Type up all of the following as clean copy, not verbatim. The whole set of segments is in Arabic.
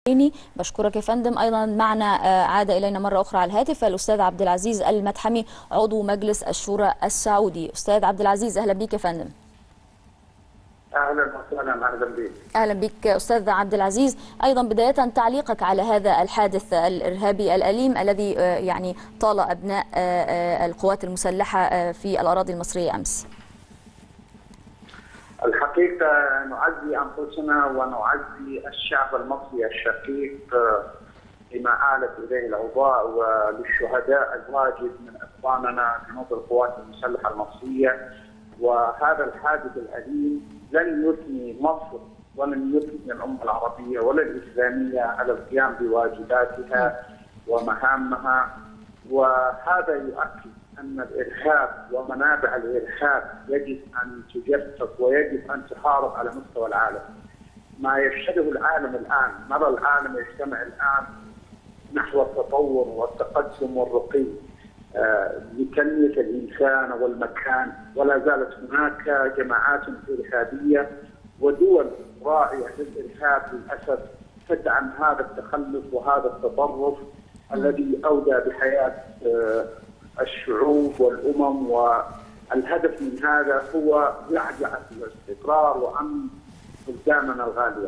بشكرك يا فندم. أيضا معنا عاد إلينا مرة أخرى على الهاتف الأستاذ عبد العزيز المدحمي عضو مجلس الشورى السعودي. أستاذ عبد العزيز أهلا بك يا فندم. اهلا وسهلا. اهلا بك. اهلا بك استاذ عبد العزيز. ايضا بدايه تعليقك على هذا الحادث الارهابي الاليم الذي يعني طال ابناء القوات المسلحه في الاراضي المصريه امس. الحقيقه نعزي انفسنا ونعزي الشعب المصري الشقيق لما آلت اليه الاوضاع، وللشهداء الواجب من اخواننا جنود القوات المسلحه المصريه. وهذا الحادث الاليم لن يثني مصر ولن يثني الامه العربيه ولا الاسلاميه على القيام بواجباتها ومهامها. وهذا يؤكد ان الارهاب ومنابع الارهاب يجب ان تجسد ويجب ان تحارب على مستوى العالم. ما يشهده العالم الان، نرى العالم يجتمع الان نحو التطور والتقدم والرقي لتنمية الإنسان والمكان، ولا زالت هناك جماعات إرهابية ودول راعية للإرهاب للأسف تدعم هذا التخلف وهذا التطرف الذي أودى بحياة الشعوب والأمم. والهدف من هذا هو زعزعة الاستقرار وأمن بلداننا الغالية.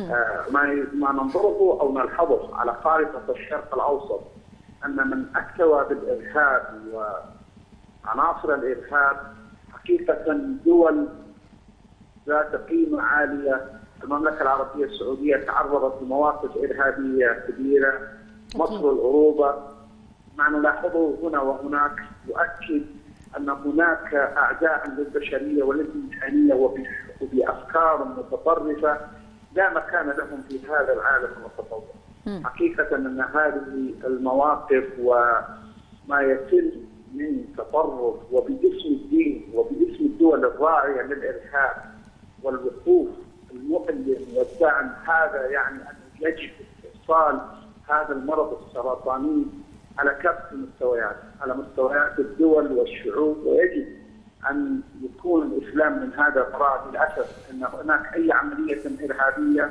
ما ننظره أو نلحظه على خارطة الشرق الأوسط أن من احتوى بالإرهاب وعناصر الإرهاب حقيقة دول ذات قيمة عالية. المملكة العربية السعودية تعرضت لمواقف إرهابية كبيرة، مصر العروبة. ما نلاحظه هنا وهناك يؤكد أن هناك أعداء للبشرية وللإنسانية وبأفكار متطرفة لا مكان لهم في هذا العالم المتطور. حقيقة أن هذه المواقف وما يتم من تطرف وباسم الدين وباسم الدول الراعية للإرهاب والوقوف المؤلم والدعم، هذا يعني أن يجب استئصال هذا المرض السرطاني على كافة المستويات، على مستويات الدول والشعوب. ويجب أن يكون الإسلام من هذا الفراغ. للأسف أن هناك أي عملية إرهابية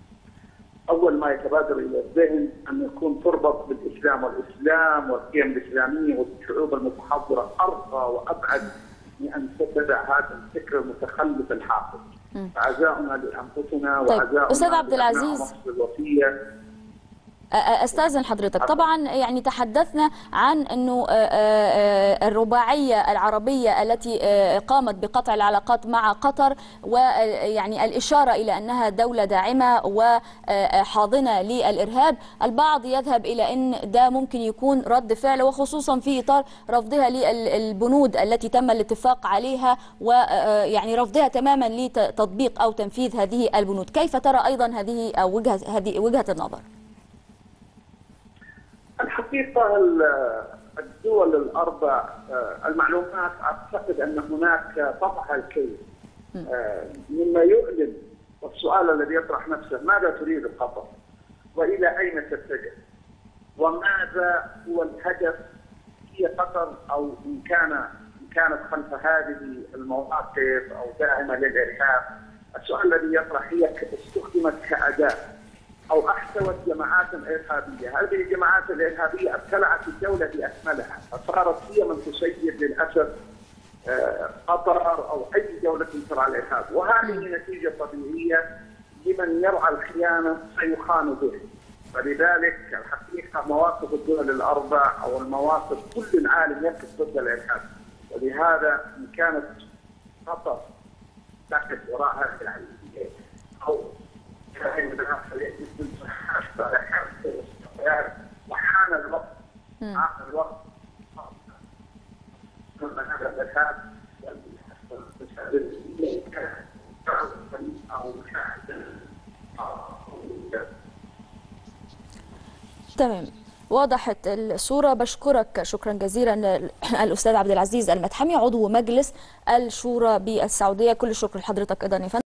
أول ما يتبادر إلى الذهن أن يكون تربط بالإسلام، والإسلام والقيم الإسلامية والشعوب المتحضرة أرقى وأبعد من أن تتبع هذا الفكر المتخلف الحاقد. عزاؤنا لأنفسنا وعزاؤنا أستاذ عبد العزيز مصر الوفية. استاذن حضرتك، طبعا يعني تحدثنا عن انه الرباعيه العربيه التي قامت بقطع العلاقات مع قطر، ويعني الاشاره الى انها دوله داعمه وحاضنه للارهاب. البعض يذهب الى ان ده ممكن يكون رد فعل، وخصوصا في اطار رفضها للبنود التي تم الاتفاق عليها، ويعني رفضها تماما لتطبيق او تنفيذ هذه البنود. كيف ترى ايضا هذه او وجهه النظر؟ الحقيقة الدول الأربع المعلومات أعتقد أن هناك طفح الكيل مما يؤلم. والسؤال الذي يطرح نفسه ماذا تريد قطر؟ وإلى أين تتجه؟ وماذا هو الهدف؟ هي قطر أو إن كانت خلف هذه المواقف أو داعمة للإرهاب، السؤال الذي يطرح هي استخدمت كأداة أو احتوت جماعات إرهابية. هذه الجماعات الإرهابية ابتلعت الدولة بأكملها، فصارت هي من تسير للأسف قطر أو أي دولة ترعى الإرهاب. وهذه نتيجة طبيعية لمن يرعى الخيانة سيخان به. فلذلك الحقيقة مواقف الدول الأربع أو المواقف كل العالم يقف ضد الإرهاب. ولهذا إن كانت قطر تقف وراء هذه العملية أو وحان الوقت آخر الوقت تمام، وضحت الصورة. بشكرك شكرا جزيلا الأستاذ عبد العزيز المدحمي عضو مجلس الشورى بالسعودية. كل الشكر لحضرتك أيضا يا فندم.